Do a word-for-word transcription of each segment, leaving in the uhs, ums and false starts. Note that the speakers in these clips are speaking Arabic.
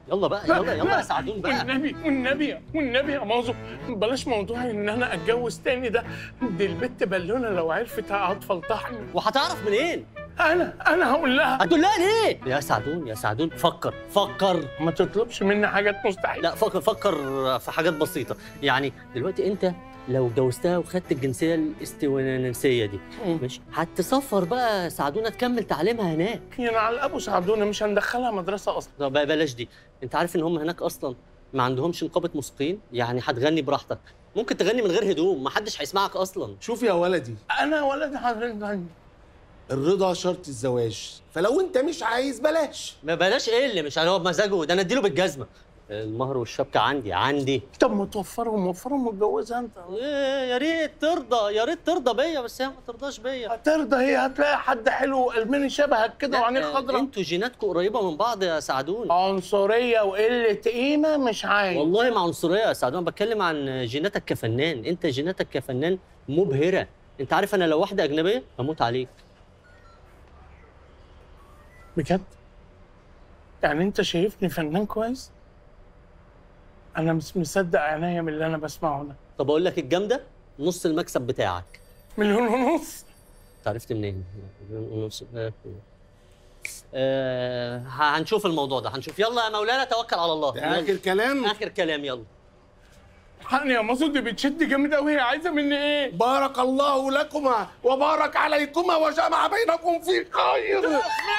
يلا بقى يلا يلا يا سعدون بقى. والنبي والنبي والنبي يا مازو بلاش موضوع ان انا اتجوز تاني ده. دي البت بالونه لو عرفت هتفلطحني. وهتعرف منين؟ انا انا هقول لها. هتقول لها ليه؟ يا سعدون يا سعدون فكر فكر. ما تطلبش مني حاجات مستحيله. لا فكر فكر في حاجات بسيطه. يعني دلوقتي انت لو اتجوزتها وخدت الجنسيه الاستوانسيه دي مش هتسافر بقى سعدونه تكمل تعليمها هناك. يعني على ابو سعدونه مش هندخلها مدرسه اصلا. طب بلاش دي. انت عارف ان هم هناك اصلا ما عندهمش نقابه موسيقيين؟ يعني هتغني براحتك، ممكن تغني من غير هدوم، ما حدش هيسمعك اصلا. شوف يا ولدي، انا ولد حضرتك الرضا شرط الزواج، فلو انت مش عايز بلاش. ما بلاش ايه اللي مش هو بمزاجه ده، انا اديله بالجزمه. المهر والشبكه عندي عندي. طب ما توفرهم وفرهم واتجوزها انت. ايه يا ريت ترضى، يا ريت ترضى بيا، بس هي ما ترضاش بيا. هترضى هي؟ هتلاقي حد حلو قلباني شبهك كده وعينيه خضرا. انتوا جيناتكم قريبه من بعض يا سعدون. عنصريه وقله قيمه مش عايز. والله ما عنصريه يا سعدون، انا بتكلم عن جيناتك كفنان. انت جيناتك كفنان مبهره. انت عارف انا لو واحده اجنبيه هموت عليك. بجد؟ يعني انت شايفني فنان كويس؟ انا مش مصدق عينيا من اللي انا بسمعه ده. طب اقول لك الجامده، نص المكسب بتاعك. مليون ونص؟ انت عرفت منين؟ مليون ونص. آه هنشوف الموضوع ده، هنشوف. يلا يا مولانا توكل على الله. اخر كلام. اخر كلام يلا. حقني يا مازو، دي بتشد جامد قوي. هي عايزه مني ايه؟ بارك الله لكما وبارك عليكما وجمع بينكم في خير.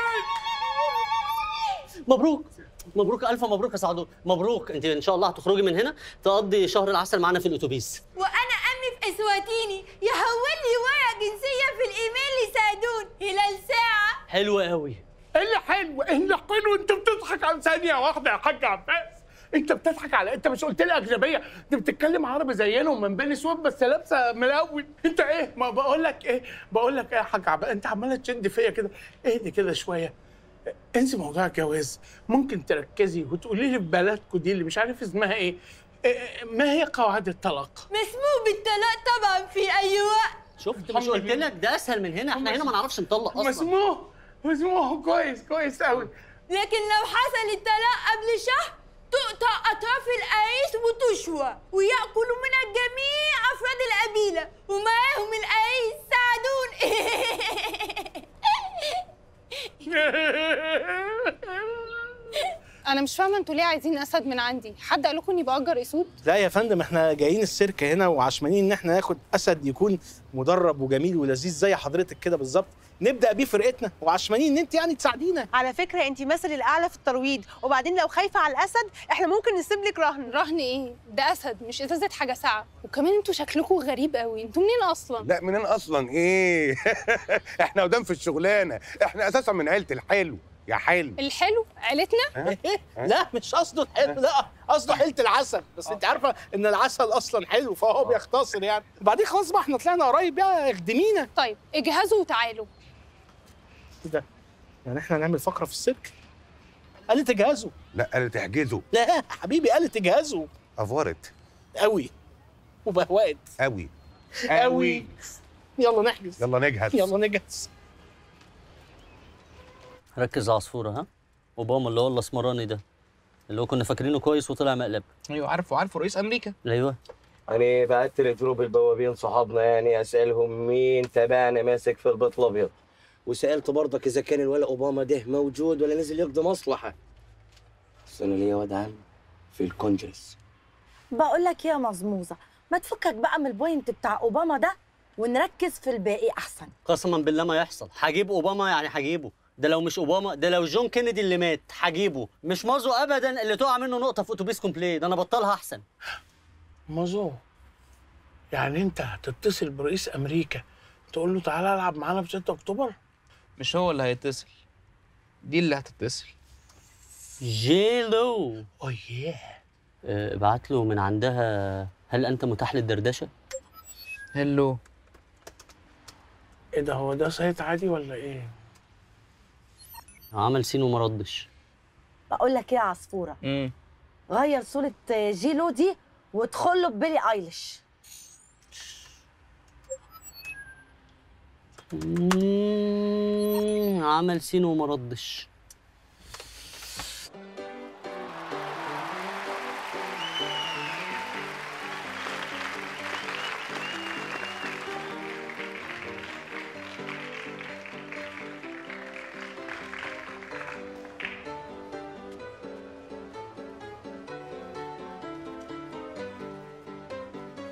مبروك مبروك، الف مبروك يا سعدون. مبروك، انت ان شاء الله هتخرجي من هنا تقضي شهر العسل معانا في الاتوبيس. وانا امي في اسواتيني يحول لي ورقه جنسيه في الايميل لسعدون خلال ساعه. حلو قوي. ايه اللي حلو؟ ايه اللي حلو؟ انت بتضحك على ثانيه واحده يا حاج عباس. انت بتضحك على، انت مش قلت لي اجنبيه؟ دي بتتكلم عربي زينا ومن بني سويف بس لابسه ملون. انت ايه؟ ما بقول لك ايه؟ بقول لك ايه يا حاج عباس؟ انت عماله تشد فيا كده. اهدي كده شويه. انسي موضوع الجواز. ممكن تركزي وتقولي لي في بلدكم دي اللي مش عارف اسمها ايه، ما هي قواعد الطلاق؟ مسموح بالطلاق طبعا في اي وقت. شفت؟ مش قلت لك ده اسهل من هنا؟ احنا هنا ما نعرفش نطلق اصلا. مسموح مسموح. كويس كويس قوي. لكن لو حصل الطلاق قبل شهر تقطع اطراف العريس وتشوى وياكل منها جميع افراد القبيله ومعاهم العريس سعدون. انا مش فاهمه انتوا ليه عايزين اسد من عندي؟ حد قال لكم اني باجر اسود؟ لا يا فندم، احنا جايين السيرك هنا وعشمانين ان احنا ناخد اسد يكون مدرب وجميل ولذيذ زي حضرتك كده بالظبط، نبدا بيه فرقتنا، وعشمانين ان انت يعني تساعدينا. على فكره انت مثل الاعلى في الترويض، وبعدين لو خايفه على الاسد احنا ممكن نسيب لك رهن. رهن ايه؟ ده اسد مش ازازه حاجه ساعه. وكمان انتوا شكلكم غريب قوي، انتوا منين اصلا؟ لا منين اصلا ايه؟ احنا قدام في الشغلانه، احنا اساسا من عيله الحلو. يا حلو الحلو عيلتنا؟ ايه؟ لا مش قصده الحلو، لا قصده حيله العسل، بس انت عارفه ان العسل اصلا حلو فهو بيختصر يعني. وبعدين خلاص بقى احنا طلعنا قريب بقى، اخدمينا. طيب اجهزوا وتعالوا. ايه ده؟ يعني احنا هنعمل فقره في السيرك؟ قالت اجهزوا. لا قالت احجزوا. لا حبيبي قالت اجهزوا. افورت قوي وبهوقت قوي قوي. يلا نحجز. يلا نجهز. يلا نجهز. ركز يا عصفوره. ها؟ اوباما اللي هو الاسمراني ده اللي هو كنا فاكرينه كويس وطلع مقلب. ايوه عارفه عارفه رئيس امريكا. ايوه. يعني بعت لجروب البوابين صحابنا يعني اسالهم مين تبعنا ماسك في البيت الابيض، وسالت برضك اذا كان الولا اوباما ده موجود ولا نزل يقضي مصلحه. بس انا ليا واد عم في الكونجرس. بقول لك يا مزموزه، ما تفكك بقى من البوينت بتاع اوباما ده ونركز في الباقي احسن. قسما بالله ما يحصل. هجيب اوباما يعني هجيبه. ده لو مش اوباما، ده لو جون كينيدي اللي مات هجيبه. مش مازو ابدا اللي تقع منه نقطه في اتوبيس كومبلي، ده انا بطلها احسن. مازو يعني انت هتتصل برئيس امريكا تقول له تعالى العب معانا في ستة اكتوبر؟ مش هو اللي هيتصل، دي اللي هتتصل. جيلو. اوه ياه. ابعت له من عندها هل انت متاح للدردشه؟ هلو. ايه ده؟ هو ده صيت عادي ولا ايه؟ عمل سين وما ردش. بقول لك ايه يا عصفوره؟ امم غير صوره جيلو دي وادخل له ببيلي ايليش. امم عمل سين وما ردش.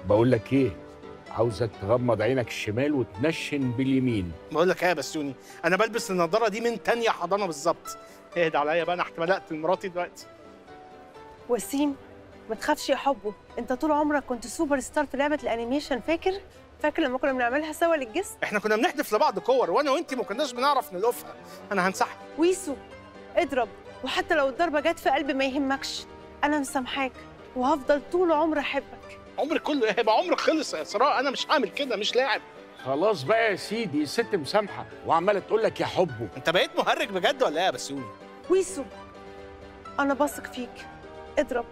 بقول لك ايه، عاوزك تغمض عينك الشمال وتنشن باليمين. بقول لك ايه يا بسيوني، انا بلبس النضاره دي من تانية حضانه بالظبط. اهدى عليا بقى، انا احتمالات مراتي دلوقتي. وسيم ما تخافش يا حبه، انت طول عمرك كنت سوبر ستار في لعبه الانيميشن. فاكر فاكر لما كنا بنعملها سوا للجسم؟ احنا كنا بنحدف لبعض كور، وانا وانتي ما كناش بنعرف نلقفها. انا هنسحب. ويسو اضرب، وحتى لو الضربه جت في قلبي ما يهمكش، انا مسامحاك وهفضل طول عمري احبك. عمرك كله ايه؟ هيبقى عمرك خلص يا اسراء، انا مش هعمل كده، مش لاعب. خلاص بقى يا سيدي، الست مسامحه وعماله تقول لك يا حبه. انت بقيت مهرج بجد ولا ايه يا بسيوني؟ ويسو انا بثق فيك، اضرب.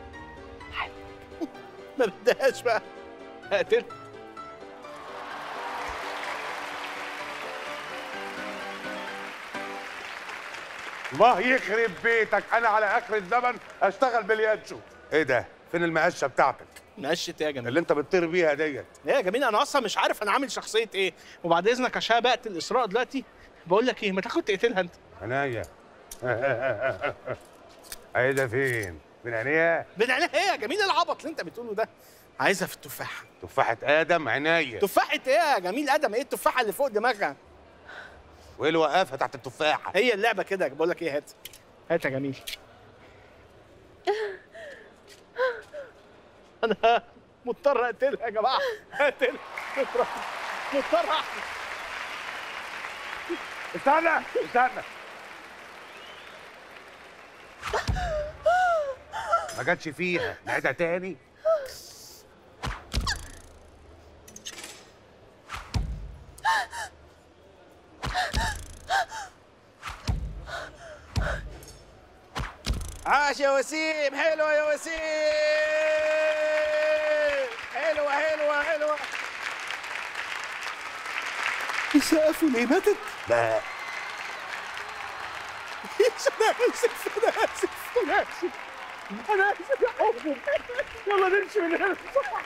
ما بدهاش بقى، هقتل. الله يخرب بيتك، انا على اخر الزمن اشتغل بالياتشو. ايه ده؟ فين المقشه بتاعتك؟ مقشه ايه يا جميل؟ اللي انت بتطير بيها ديت. ايه يا جميل، انا اصلا مش عارف انا عامل شخصيه ايه. وبعد اذنك عشان بقتل اسراء دلوقتي، بقول لك ايه، ما تاخد تقتلها انت. عناية. عايزة فين؟ من عينيها؟ من عينيها ايه يا جميل؟ العبط اللي انت بتقوله ده. عايزها في التفاحه. تفاحة ادم عناية. تفاحه ايه يا جميل؟ ادم ايه؟ التفاحه اللي فوق دماغها. وايه اللي وقفها تحت التفاحة؟ هي اللعبه كده. بقول لك ايه، هات هات يا جميل. انا مضطر اقتلها يا جماعه، اقتلها. مضطر مضطر استنى استنى. ما جاتش فيها، نعيدها تاني. عاش يا وسيم، حلوه يا وسيم، حلوه حلوه حلوه. يسقفوا ليه؟ ماتت؟ لا انا اسف انا اسف انا اسف انا اسف يا حبي. يلا نمشي من هنا.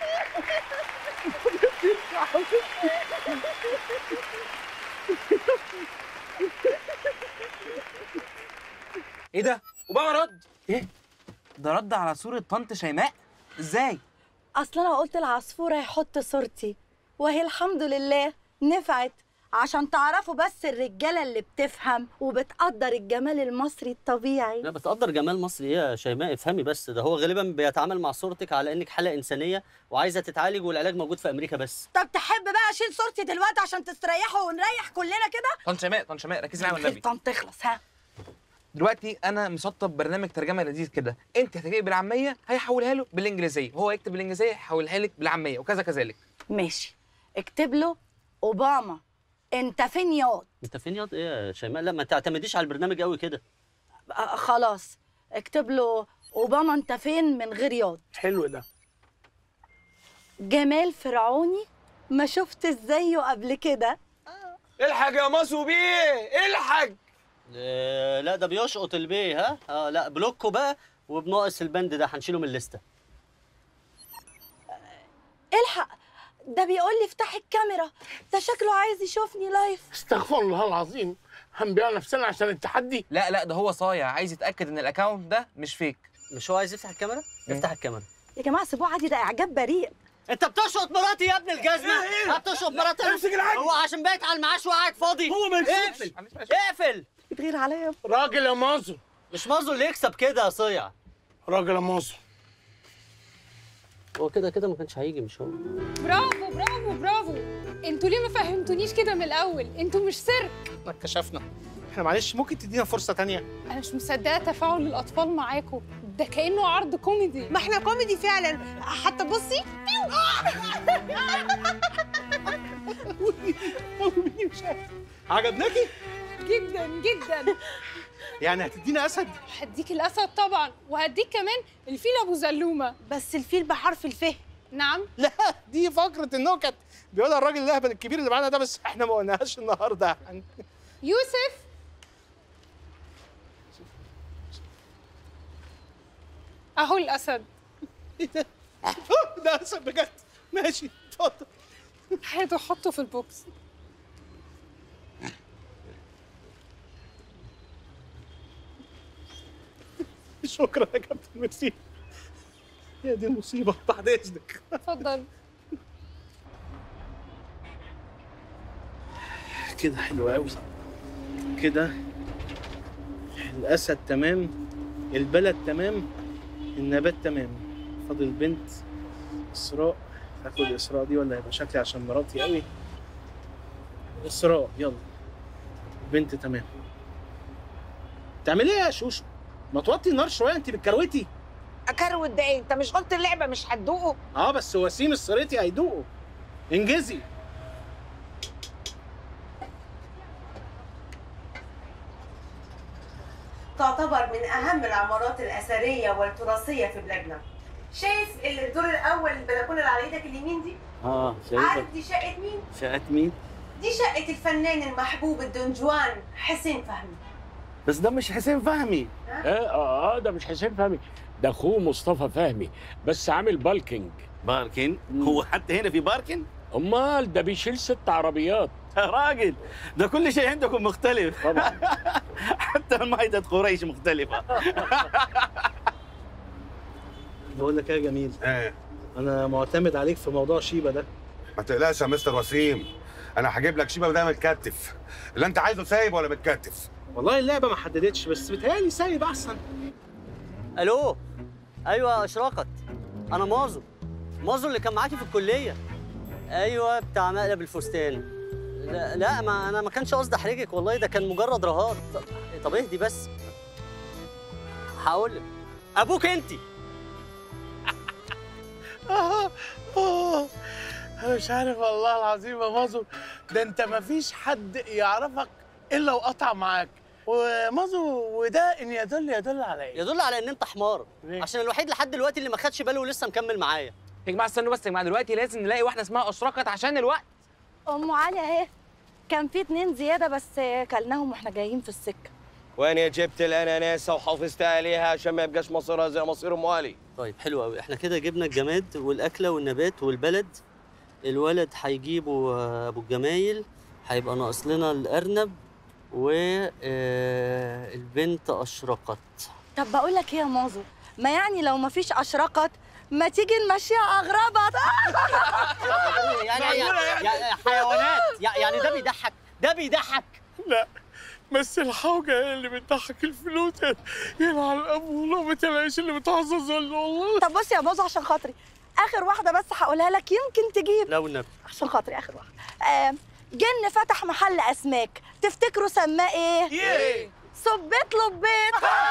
ايه ده؟ اوباما رد؟ ايه؟ ده رد على صورة طنط شيماء؟ ازاي؟ اصل انا قلت العصفوره يحط صورتي، وهي الحمد لله نفعت. عشان تعرفوا بس الرجاله اللي بتفهم وبتقدر الجمال المصري الطبيعي. لا بتقدر جمال مصري ايه يا شيماء؟ افهمي بس، ده هو غالبا بيتعامل مع صورتك على انك حاله انسانيه وعايزه تتعالج، والعلاج موجود في امريكا بس. طب تحب بقى اشيل صورتي دلوقتي عشان تستريحوا ونريح كلنا كده؟ طنط شيماء طنط شيماء ركزي معايا والنبي. طن تخلص. ها دلوقتي انا مسطب برنامج ترجمه لذيذ كده، انت هتكتبي بالعاميه هيحولها له بالانجليزيه، وهو يكتب بالانجليزيه هيحولها لك بالعاميه، وكذا كذلك. ماشي، اكتب له اوباما انت فين ياض؟ انت فين ياض ايه يا شيماء؟ لا ما تعتمديش على البرنامج قوي كده. آه خلاص، اكتب له اوباما انت فين من غير ياض. حلو ده. جمال فرعوني ما شفت زيه قبل كده. الحق يا مصو بيه، الحق. اه لا ده بيشقط البيه. ها اه لا بلوكه بقى، وبناقص البند ده هنشيله من الليسته. الحق، ده بيقول لي افتح الكاميرا، ده شكله عايز يشوفني لايف. استغفر الله العظيم، هنبيع نفسنا عشان التحدي؟ لا لا ده هو صايع، عايز يتاكد ان الاكونت ده مش فيك. مش هو عايز يفتح الكاميرا؟ افتح الكاميرا يا جماعه، سيبوه عادي، ده اعجاب بريء. انت بتشقط مراتي يا ابن الجزمه. ايه بتشقط مراتي. امسك العجل. هو عشان بايت على المعاش وقاعد فاضي. هو ما يشوفش. اقفل اقفل. بتغير عليا راجل يا مازو. مش مازو اللي يكسب كده يا صيع. راجل يا مازو. هو كده كده ما كانش هيجي، مش هو. برافو برافو برافو. انتوا ليه ما فهمتونيش كده من الاول؟ انتوا مش سيرك. احنا اكتشفنا. احنا معلش ممكن تدينا فرصه تانية؟ انا مش مصدقه تفاعل الاطفال معاكم، ده كانه عرض كوميدي. ما احنا كوميدي فعلا، حتى بصي. عجبناكي؟ جدا جدا. يعني هتدينا اسد؟ هديك الاسد طبعا، وهديك كمان الفيل ابو زلومه. بس الفيل بحرف الف. نعم. لا دي فقره النكت بيقولها الراجل الاهبل الكبير اللي معانا ده، بس احنا ما قلناهاش النهارده. يوسف، اهو الاسد. ايه ده؟ ده اسد بجد. ماشي اتفضل. هاته حطه في البوكس. شكرا يا كابتن، ميرسي. هي دي المصيبه. بعد اذنك. اتفضل. كده حلو قوي كده. الاسد تمام، البلد تمام، النبات تمام. فاضل البنت اسراء. هاخد اسراء دي ولا هيبقى شكلي عشان مراتي قوي؟ اسراء يلا. البنت تمام. تعملي ايه يا شوشو؟ ما توطي النار شويه، انت بتكروتي. اكروت ده ايه؟ انت مش قلت اللعبه مش هتدوقه؟ اه بس وسيم الصريتي هيدوقه. انجزي. تعتبر من أهم العمارات الأثرية والتراثية في بلادنا. شايف الدور الأول البلكونة اللي على إيدك اليمين دي؟ اه عارف دي شقة مين؟ شقة مين؟ دي شقة الفنان المحبوب الدونجوان حسين فهمي. بس ده مش حسين فهمي. اه اه ده مش حسين فهمي، ده اخوه مصطفى فهمي بس عامل بالكينج. باركن؟ هو حتى هنا في باركن؟ امال ده بيشيل ست عربيات. يا راجل ده كل شيء عندكم مختلف. طبعا. حتى مائدة قريش مختلفة. بقول لك ايه يا جميل؟ ايه؟ انا معتمد عليك في موضوع شيبه ده. ما تقلقش يا مستر وسيم، انا هجيب لك شيبه وده متكتف. اللي انت عايزه سايب ولا متكتف؟ والله اللعبه ما حددتش بس بتهيألي سايب احسن. الو ايوه اشراقت، انا مازو مازو اللي كان معاكي في الكليه. ايوه بتاع مقلب الفستان. لا لا ما انا ما كانش قصدي احرجك والله، ده كان مجرد رهان. طب, طب اهدي بس. هقول لك ابوك انت. آه آه أنا مش عارف والله العظيم يا مازو، ده أنت مفيش حد يعرفك إلا وقطع معاك. ومازو وده إن يدل يدل على إيه؟ يدل على ان انت حمار، عشان الوحيد لحد دلوقتي اللي ما خدش باله ولسه مكمل معايا. يا جماعه استنوا بس يا جماعه، دلوقتي لازم نلاقي واحده اسمها اشرقت عشان الوقت. ام علي اهي. كان في اتنين زياده بس كلناهم واحنا جايين في السكه. وين جبت الاناناسه وحافظت عليها عشان ما يبقاش مصيرها زي مصير ام علي؟ طيب حلو قوي، احنا كده جبنا الجماد والاكله والنبات والبلد. الولد هيجيبوا ابو الجمايل، هيبقى ناقص لنا الارنب والبنت اشرقت. طب بقول لك ايه يا مازو، ما يعني لو ما فيش اشرقت ما تيجي نمشيها اغربت. يعني يعني حيوانات، يعني ده بيضحك، ده بيضحك. لا بس الحوجه اللي بتضحك الفلوس يلعن الاب والله ما تلاقيش اللي بتعزز والله. طب بص يا مازو عشان خاطري اخر واحده بس هقولها لك يمكن تجيب. لا والنبي عشان خاطري اخر واحده. آه جن فتح محل اسماك، تفتكروا سماه ايه؟ ايه؟ صبيت لبيت.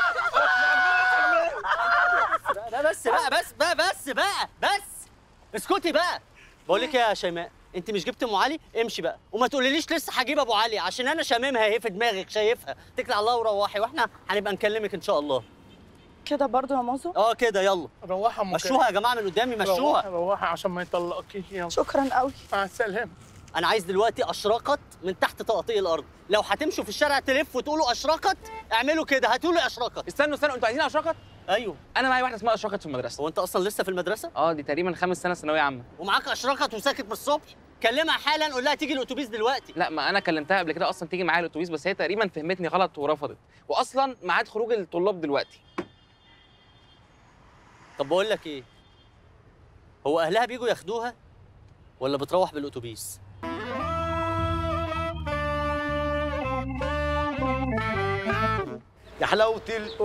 لا بس بقى بس بقى بس بقى بس اسكتي بقى. بقول لك يا شيماء، انت مش جبت ام علي؟ امشي بقى وما تقوليليش لسه هجيب ابو علي، عشان انا شاممها اهي في دماغك شايفها. اتكلي على الله وروحي واحنا هنبقى نكلمك ان شاء الله. كده برضو يا مازو؟ اه كده يلا روحها مشوها يا جماعه من قدامي، مشوها. روحها عشان ما يطلقكيش. يلا شكرا قوي. مع السلامه. انا عايز دلوقتي اشرقت من تحت تقطيع الارض. لو هتمشوا في الشارع تلف وتقولوا اشرقت اعملوا كده، هتقولوا اشرقت. استنوا استنوا، انتوا عايزين اشرقت؟ ايوه انا معايا واحده اسمها اشرقت في المدرسه. هو انت اصلا لسه في المدرسه؟ اه دي تقريبا خامس سنه ثانويه عامه. ومعاك اشرقت وساكت من الصبح؟ كلمها حالا قول لها تيجي الاتوبيس دلوقتي. لا ما انا كلمتها قبل كده اصلا تيجي معايا الاتوبيس، بس هي تقريبا فهمتني غلط ورفضت، واصلا ميعاد خروج الطلاب دلوقتي. طب بقول لك ايه، هو اهلها بيجوا ياخدوها ولا بتروح بالاتوبيس؟ يا حلاوه